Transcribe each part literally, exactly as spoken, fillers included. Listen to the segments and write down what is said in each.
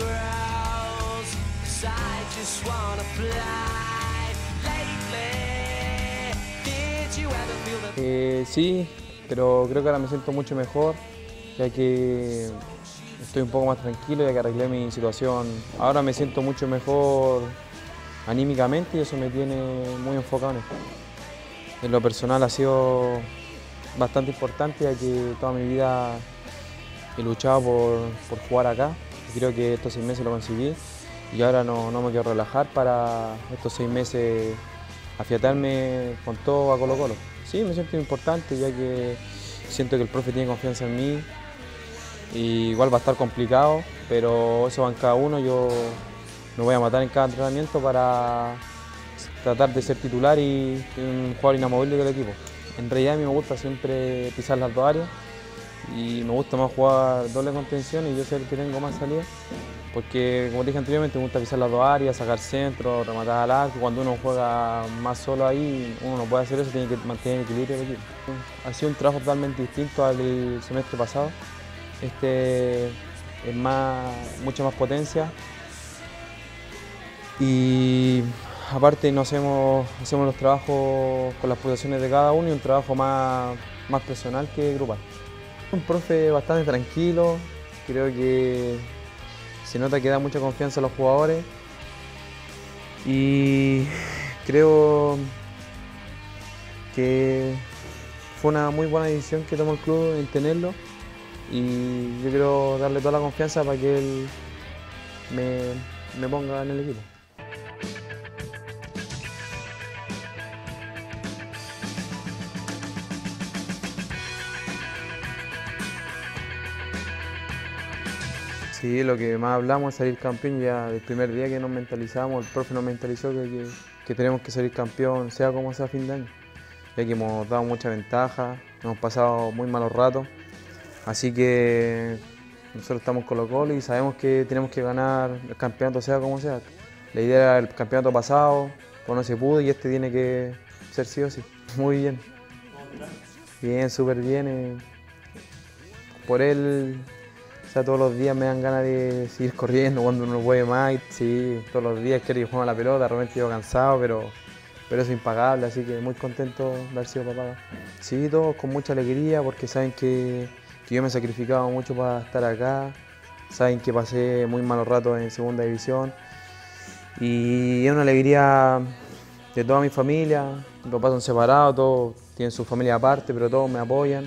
grows, 'cause I just wanna fly. Lately, did you ever feel the... Eh, sí, pero creo que ahora me siento mucho mejor, ya que estoy un poco más tranquilo, ya que arreglé mi situación. Ahora me siento mucho mejor anímicamente y eso me tiene muy enfocado en esto. En lo personal ha sido bastante importante, ya que toda mi vida he luchado por, por jugar acá. Y creo que estos seis meses lo conseguí y ahora no, no me quiero relajar para estos seis meses afiatarme con todo a Colo Colo. Sí, me siento importante, ya que siento que el profe tiene confianza en mí. Y igual va a estar complicado, pero eso va en cada uno. Yo me voy a matar en cada entrenamiento para tratar de ser titular y un jugador inamovible del equipo. En realidad a mí me gusta siempre pisar las dos áreas y me gusta más jugar doble contención y yo soy el que tengo más salida, porque como dije anteriormente me gusta pisar las dos áreas, sacar centro, rematar al arco. Cuando uno juega más solo ahí, uno no puede hacer eso, tiene que mantener el equilibrio del equipo. Ha sido un trabajo totalmente distinto al del semestre pasado. Este es más, mucha más potencia y aparte nos hacemos, hacemos los trabajos con las pulsaciones de cada uno y un trabajo más, más personal que grupal. Un profe bastante tranquilo, creo que se nota que da mucha confianza a los jugadores y creo que fue una muy buena decisión que tomó el club en tenerlo. Y yo quiero darle toda la confianza para que él me, me ponga en el equipo. Sí, lo que más hablamos es salir campeón. Ya del primer día que nos mentalizamos, el profe nos mentalizó que, que, que tenemos que salir campeón, sea como sea a fin de año. Ya que hemos dado mucha ventaja, hemos pasado muy malos ratos. Así que nosotros estamos Colo Colo y sabemos que tenemos que ganar el campeonato sea como sea. La idea era el campeonato pasado, pues no se pudo y este tiene que ser sí o sí. Muy bien. Bien, súper bien. Eh. Por él, o sea, todos los días me dan ganas de seguir corriendo cuando uno no puede más. Sí, todos los días quiero ir jugando a la pelota, realmente llego cansado, pero, pero eso es impagable, así que muy contento de haber sido papá. Sí, todos con mucha alegría porque saben que que yo me he sacrificado mucho para estar acá, saben que pasé muy malos ratos en segunda división y es una alegría de toda mi familia. Mis papás son separados, todos tienen su familia aparte, pero todos me apoyan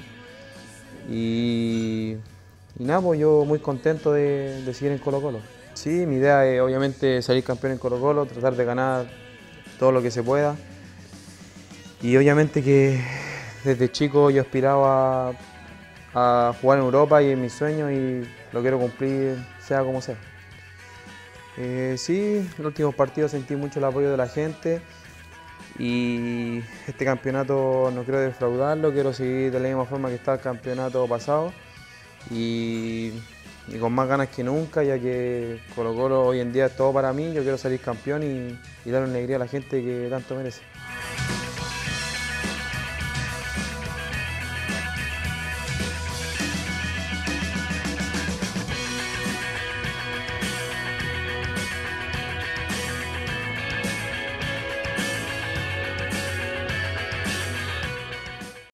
y, y nada, pues yo muy contento de, de seguir en Colo Colo. Sí, mi idea es obviamente salir campeón en Colo Colo, tratar de ganar todo lo que se pueda y obviamente que desde chico yo aspiraba a a jugar en Europa y en mis sueños y lo quiero cumplir sea como sea. Eh, sí, en los últimos partidos sentí mucho el apoyo de la gente y este campeonato no quiero defraudarlo, quiero seguir de la misma forma que está el campeonato pasado y, y con más ganas que nunca, ya que Colo Colo hoy en día es todo para mí. Yo quiero salir campeón y, y dar una alegría a la gente que tanto merece.